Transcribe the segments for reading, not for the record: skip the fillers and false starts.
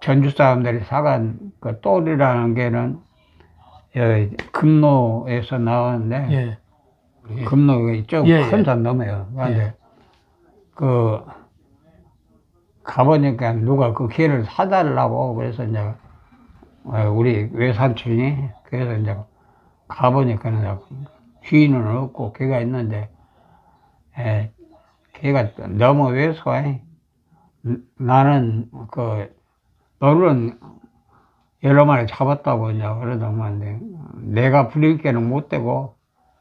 전주 사람들이 사간 그 똘이라는 게는 금노에서 나왔는데, 예. 금노가 좀 예, 큰 예. 산 넘어요. 그런데 예. 그 가보니까 누가 그 개를 사달라고 그래서 이제 우리 외삼촌이 그래서 이제 가보니까는 주인은 없고 개가 있는데 개가 너무 왜소해. 나는 그 너는 여러 마리 잡았다고 이제 그러더만데 내가 부릴 개는 못 되고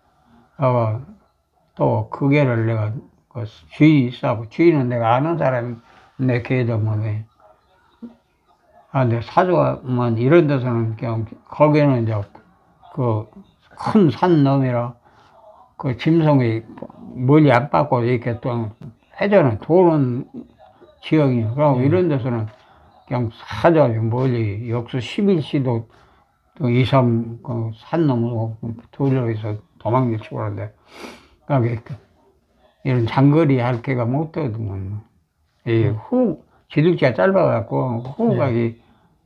또 그 개를 내가 그 주인이 있어고 주인은 내가 아는 사람이 내 개더만 근데 사주만 이런 데서는 그냥 거기는 이제 그 큰 산 너머라 그 짐승이 멀리 안 빠고 이렇게 또 회전을 도는 지역이 그럼 이런 데서는 그냥 사자 멀리 역수 11시도 또 2, 3, 산 넘어 돌려서 도망을 치고 하는데 그러니까 이런 장거리 할 개가 못 되거든요. 지득지가 짧아갖고 후각이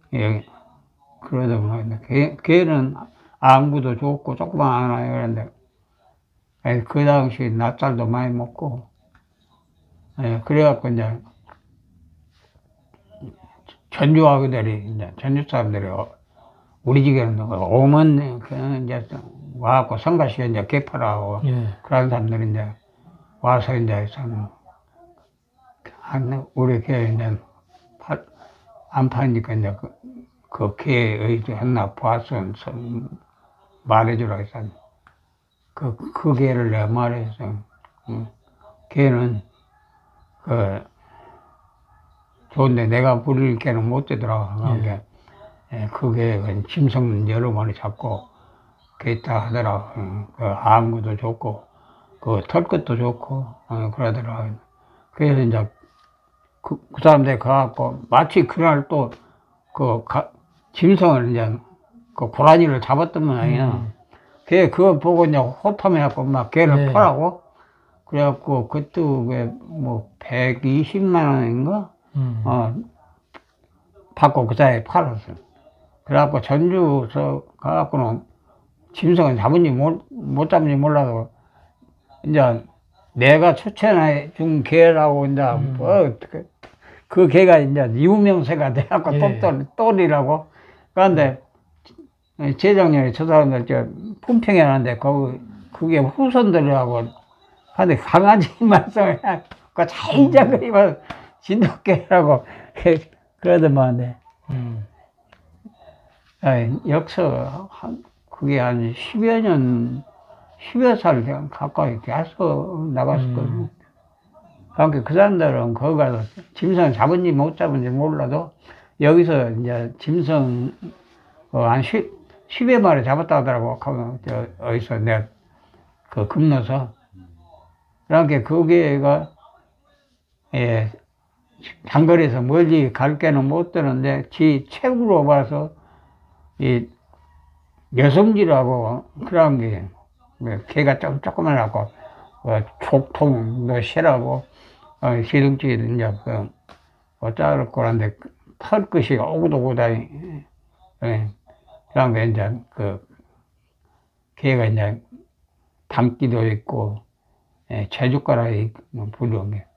그러더만 개는 안구도 좋고 조그만 하나 그런데 그 당시 낮살도 많이 먹고 그래갖고 이제 전주 아그들이 이제 전주 사람들이 우리 집에는 오면 이제 와갖고 성가시에 이제 개파라고 그런 사람들이 이제 와서 이제 우리 개 이제 안 파니까 이제 그 개의 했나 봐서 말해주라 해서 그 개를 내가 말해서 개는 좋은데 내가 부릴 개는 못 되더라. 그러니까 그게 짐승 여러 마리 잡고 그랬다 하더라. 그 안구도 좋고 그 털끝도 좋고 그러더라. 그래서 이제 그 사람들이 가갖고 마치 그날 또 짐승을 이제 그 고라니를 잡았던 모양이야. 걔 그거 보고 이제 호탐해갖고 막 걔를 팔라고 그래갖고 그때 뭐 120만 원인가 받고 그 사이에 팔았어. 그래갖고 전주서 가갖고는 짐승을 잡은지 못 잡은지 몰라도 이제 내가 추천해 준 개라고 이제 그 개가 이제 유명세가 돼갖고 똘이라고. 그런데 재작년에 저 사람들 품평회 하는데 그게 후손들하고 하는데 강아지 말썽을 그 자인자그리면 진돗개라고 그러더만 역사 그게 한 10여 년 10여 살 가까이 계속 나갔었거든요. 그러니까 그 사람들은 거기 가서 짐승 잡은지 못 잡은지 몰라도 여기서 이제 짐승 한 10여 마리 잡았다 하더라고. 어디서 내가 그 건너서. 그러니까 그게가 장거리에서 멀리 갈 게는 못 되는데 지 책으로 봐서 이 여성지라고 그런 게 개가 좀 조그만하고 촉통도 실하고 시둥지 이제 자를 거란데 털끝이 오구도구다니 그런 게 이제 개가 이제 담기도 있고 제주가락이 부르는 게